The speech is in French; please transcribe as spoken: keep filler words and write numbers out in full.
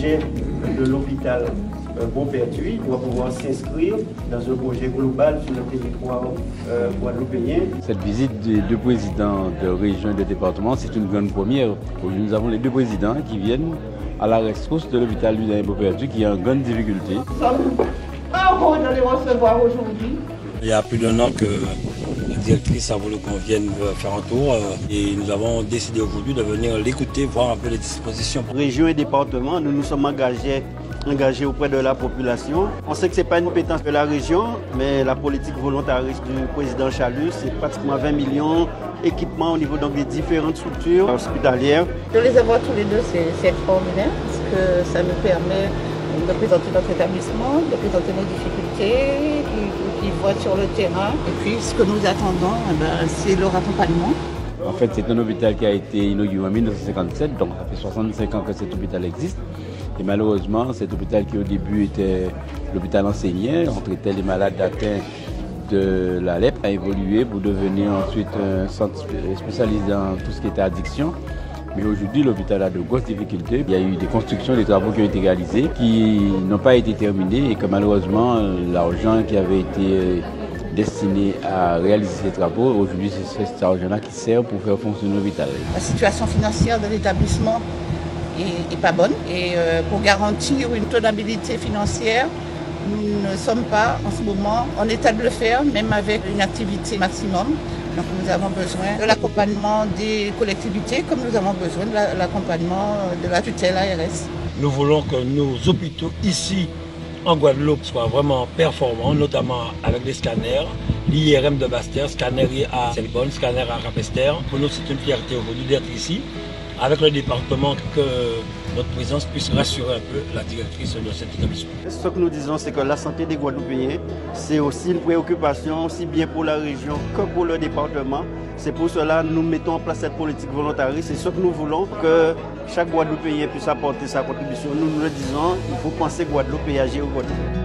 projet de l'hôpital Beauperthuis doit pouvoir s'inscrire dans un projet global sur le territoire euh, guadeloupéen. Cette visite des deux présidents de région et de département, c'est une grande première. Aujourd'hui, nous avons les deux présidents qui viennent à la rescousse de l'hôpital Louis Beauperthuis qui est en grande difficulté. Nous sommes heureux de les recevoir aujourd'hui. Il y a plus d'un an que la directrice a voulu qu'on vienne faire un tour et nous avons décidé aujourd'hui de venir l'écouter, voir un peu les dispositions. Région et département, nous nous sommes engagés engagés auprès de la population. On sait que ce n'est pas une compétence de la région, mais la politique volontariste du président Chalus, c'est pratiquement vingt millions d'équipements au niveau donc, des différentes structures hospitalières. De les avoir tous les deux, c'est extraordinaire, parce que ça nous permet de présenter notre établissement, de présenter nos difficultés, qui voient sur le terrain. Et puis ce que nous attendons, eh ben, c'est leur accompagnement. En fait, c'est un hôpital qui a été inauguré en mille neuf cent cinquante-sept, donc ça fait soixante-cinq ans que cet hôpital existe. Et malheureusement, cet hôpital qui au début était l'hôpital enseignant, on traitait les malades atteints de la lèpre, a évolué pour devenir ensuite un centre spécialisé dans tout ce qui était addiction. Mais aujourd'hui, l'hôpital a de grosses difficultés. Il y a eu des constructions, des travaux qui ont été réalisés, qui n'ont pas été terminés et que malheureusement, l'argent qui avait été destiné à réaliser ces travaux, aujourd'hui, c'est cet argent-là qui sert pour faire fonctionner l'hôpital. La situation financière de l'établissement est, est pas bonne et euh, pour garantir une tenabilité financière, nous ne sommes pas en ce moment en état de le faire, même avec une activité maximum. Donc nous avons besoin de l'accompagnement des collectivités comme nous avons besoin de l'accompagnement de la tutelle A R S. Nous voulons que nos hôpitaux ici en Guadeloupe soient vraiment performants, notamment avec les scanners, l'I R M de Basse-Terre, scanner à Selbonne, scanner à Capesterre. Pour nous, c'est une fierté aujourd'hui d'être ici, avec le département, que notre présence puisse rassurer un peu la directrice de cet établissement. Ce que nous disons, c'est que la santé des Guadeloupéens, c'est aussi une préoccupation, aussi bien pour la région que pour le département. C'est pour cela que nous mettons en place cette politique volontariste. C'est ce que nous voulons, que chaque Guadeloupéen puisse apporter sa contribution. Nous nous le disons, il faut penser Guadeloupe et agir au Guadeloupe.